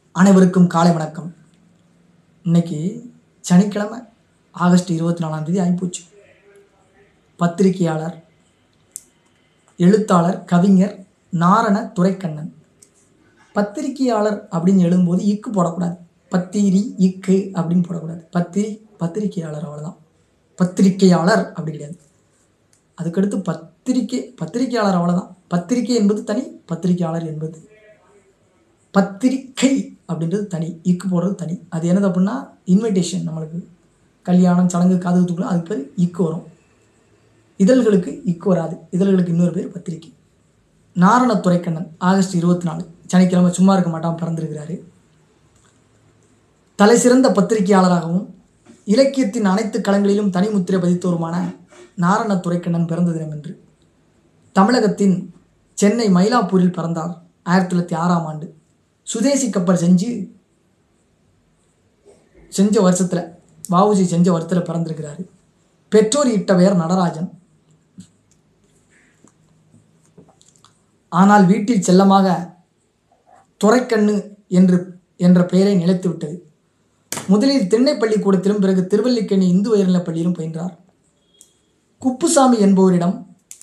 அனைவருக்கும் காலை வணக்கம். இன்னைக்கு சனிக்கிழமை ஆகஸ்ட் 24 ஆகிப்போச்சு. பத்திரிகையாளர், எழுத்தாளர், கவிஞர் நாரண துரைக்கண்ணன். பத்திரிகையாளர் அப்படின்னு எழுதும்போது இக்கு போடக்கூடாது, பத்திரி இக்கு அப்படின்னு போடக்கூடாது. பத்திரிகையாளர், அவ்வளோதான். பத்திரிகையாளர் அப்படி கிடையாது. அதுக்கடுத்து பத்திரிகையாளர், அவ்வளோதான். பத்திரிகை என்பது தனி, பத்திரிகையாளர் என்பது பத்திரிகை அப்படின்றது தனி, இக்கு போடுறது தனி. அது என்னது அப்படின்னா இன்விடேஷன், நம்மளுக்கு கல்யாணம், சடங்கு, காது குத்துக்கலாம், அதுக்கு பேர் இக்கு வரும். இதழ்களுக்கு இக்கு வராது, இதழ்களுக்கு இன்னொரு பேர் பத்திரிகை. நாரண துரைக்கண்ணன் ஆகஸ்ட் 24 சனிக்கிழமை சும்மா இருக்க மாட்டான், பிறந்திருக்கிறாரு. தலை சிறந்த பத்திரிகையாளராகவும் இலக்கியத்தின் அனைத்து களங்களிலும் தனி முத்திரை பதித்தோருமான நாரண துரைக்கண்ணன் பிறந்த தினம் என்று தமிழகத்தின் சென்னை மயிலாப்பூரில் பிறந்தார். 1906ஆம் ஆண்டு சுதேசி கப்பல் செஞ்ச வருஷத்தில், வஉசி செஞ்ச வருஷத்தில் பிறந்திருக்கிறாரு. பெற்றோர் இட்ட பெயர் நடராஜன். ஆனால் வீட்டில் செல்லமாக துரைக்கண்ணு என்ற பெயரை நிலைத்து விட்டது. முதலில் திண்ணை பள்ளிக்கூடத்திலும் பிறகு திருவல்லிக்கேணி இந்து உயர்நிலைப் பள்ளியிலும் பயின்றார். குப்புசாமி என்பவரிடம்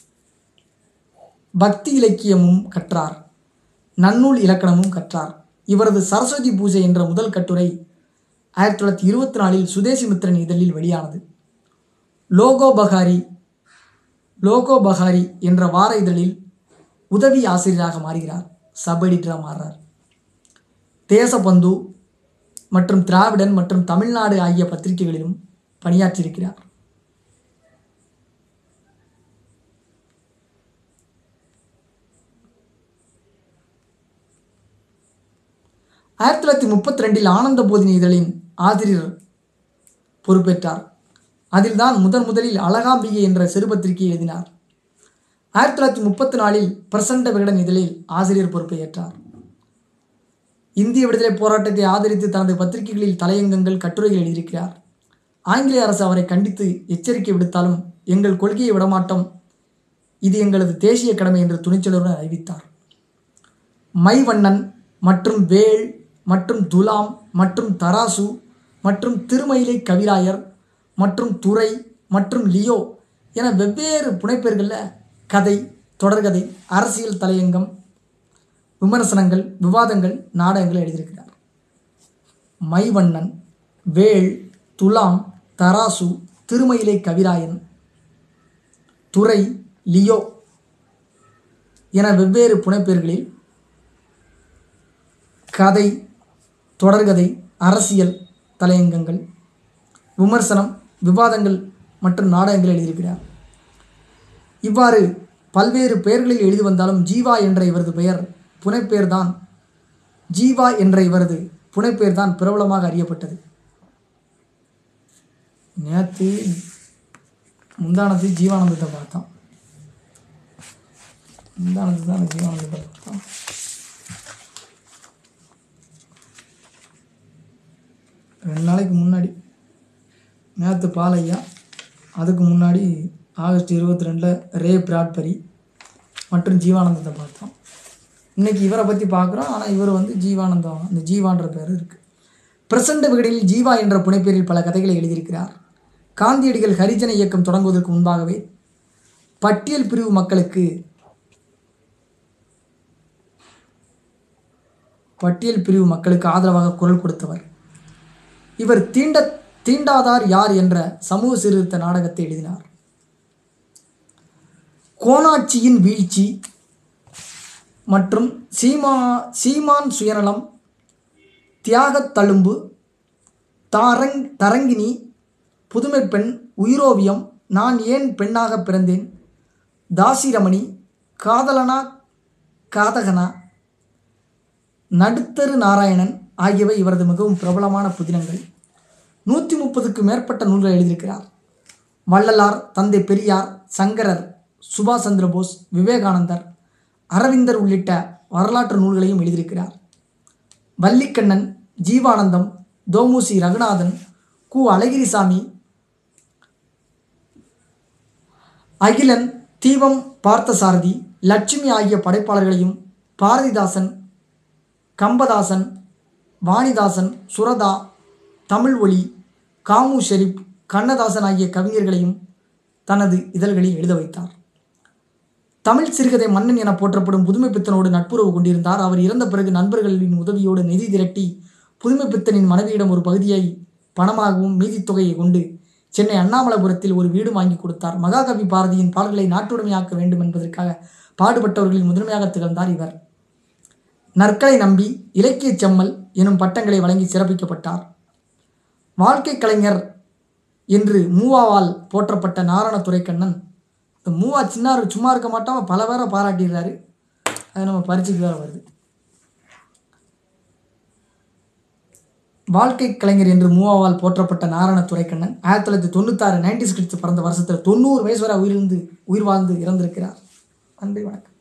பக்தி இலக்கியமும் கற்றார், நன்னூல் இலக்கணமும் கற்றார். இவரது சரஸ்வதி பூஜை என்ற முதல் கட்டுரை 1924 சுதேசிமித்திரன் இதழில் வெளியானது. லோகோபகாரி என்ற வார இதழில் உதவி ஆசிரியராக மாறுகிறார், சப் எடிட்டராக மாறுறார். தேசபந்து மற்றும் திராவிடன் மற்றும் தமிழ்நாடு ஆகிய பத்திரிகைகளிலும் பணியாற்றியிருக்கிறார். ஆயிரத்தி 1932 ஆனந்த போதினி இதழின் ஆசிரியர் பொறுப்பேற்றார். அதில் தான் முதலில் அழகாம்பிகை என்ற சிறுபத்திரிகை எழுதினார். 1934 பிரசண்ட விகடன் இதழில் ஆசிரியர் பொறுப்பை ஏற்றார். இந்திய விடுதலை போராட்டத்தை ஆதரித்து தனது பத்திரிகைகளில் தலையங்கங்கள், கட்டுரைகள் எழுதியிருக்கிறார். ஆங்கிலேய அரசு அவரை கண்டித்து எச்சரிக்கை விடுத்தாலும் எங்கள் கொள்கையை விடமாட்டோம், இது எங்களது தேசிய கடமை என்று துணிச்சலுடன் அறிவித்தார். மைவண்ணன் மற்றும் வேள் மற்றும் துலாம் மற்றும் தராசு மற்றும் திருமயிலை கவிராயர் மற்றும் துரை மற்றும் லியோ என வெவ்வேறு புனைப்பெயர்களில் கதை, தொடர்கதை, அரசியல் தலையங்கம், விமர்சனங்கள், விவாதங்கள், நாடகங்கள் எழுதியிருக்கிறார். மைவண்ணன், வேள், துலாம், தராசு, திருமயிலை கவிராயன், துரை, லியோ என வெவ்வேறு புனைப்பெயர்களில் கதை, தொடர்கதை, அரசியல் தலையங்கங்கள், விமர்சனம், விவாதங்கள் மற்றும் நாடகங்கள் எழுதியிருக்கிறார். இவ்வாறு பல்வேறு பெயர்களில் எழுதி வந்தாலும் ஜீவா என்ற இவரது புனைப்பெயர் தான் பிரபலமாக அறியப்பட்டது. முந்தானத்து ஜீவானந்தத்தை பார்த்தோம். 2 நாளைக்கு முன்னாடி நேற்று பாலையா, அதுக்கு முன்னாடி ஆகஸ்ட் 22 ரே பிராட்பரி மற்றும் ஜீவானந்தத்தை பார்த்தோம். இன்றைக்கி இவரை பற்றி பார்க்குறோம். ஆனால் இவர் ஜீவானந்தம், அந்த ஜீவான்ற பேர் இருக்குது. பிரசண்ட விகடனில் ஜீவா என்ற புனைப்பெயரில் பல கதைகளை எழுதியிருக்கிறார். காந்தியடிகள் ஹரிஜன இயக்கம் தொடங்குவதற்கு முன்பாகவே பட்டியல் பிரிவு மக்களுக்கு ஆதரவாக குரல் கொடுத்தவர். இவர் தீண்டாதார் யார் என்ற சமூக சீர்திருத்த நாடகத்தை எழுதினார். கோனாட்சியின் வீழ்ச்சி மற்றும் சீமான் சுயநலம், தியாகத் தழும்பு, தரங்கினி, புதுமை பெண், உயிரோவியம், நான் ஏன் பெண்ணாக பிறந்தேன், தாசிரமணி, காதலனா காதகனா, நடுத்தரு நாராயணன் ஆகியவை இவரது மிகவும் பிரபலமான புதினங்கள். 130க்கும் மேற்பட்ட நூல்கள் எழுதியிருக்கிறார். வள்ளலார், தந்தை பெரியார், சங்கரர், சுபாஷ் சந்திர போஸ், விவேகானந்தர், அரவிந்தர் உள்ளிட்ட வரலாற்று நூல்களையும் எழுதியிருக்கிறார். வள்ளிக்கண்ணன், ஜீவானந்தம், தோமுசி ரகுநாதன், கு அழகிரிசாமி, அகிலன், தீபம் பார்த்தசாரதி, லட்சுமி ஆகிய படைப்பாளர்களையும், பாரதிதாசன், கம்பதாசன், வாணிதாசன், சுரதா, தமிழ் ஒளி, காமு ஷெரீப், கண்ணதாசன் ஆகிய கவிஞர்களையும் தனது இதழ்களில் எழுத வைத்தார். தமிழ் சிறுகதை மன்னன் என போற்றப்படும் புதுமைப்பித்தனோடு நட்புறவு கொண்டிருந்தார். அவர் இறந்த பிறகு நண்பர்களின் உதவியோடு நிதி திரட்டி புதுமைப்பித்தனின் மனைவியிடம் ஒரு பகுதியை பணமாகவும் மீதி தொகையை கொண்டு சென்னை அண்ணாமலைபுரத்தில் ஒரு வீடு வாங்கி கொடுத்தார். மகாகவி பாரதியின் பாடல்களை நாட்டுடைமையாக்க வேண்டும் என்பதற்காக பாடுபட்டவர்களில் முதன்மையாக திகழ்ந்தார் இவர். நற்களை நம்பி, இலக்கிய செம்மல் எனும் பட்டங்களை வழங்கி சிறப்பிக்கப்பட்டார். வாழ்க்கை கலைஞர் என்று மூவாவால் போற்றப்பட்ட நாராயண துரைக்கண்ணன், இந்த மூவா சும்மா இருக்க மாட்டாமல் பல பேரை பாராட்டிடுறாரு. அது நம்ம பரீட்சைக்கு வேறு வருது. வாழ்க்கை கலைஞர் என்று மூவாவால் போற்றப்பட்ட நாராயண துரைக்கண்ணன் 1996 90s கிட்ஸ் பிறந்த வருஷத்தில் 90 வயசு வரை உயிர் வாழ்ந்து இறந்திருக்கிறார். நன்றி, வணக்கம்.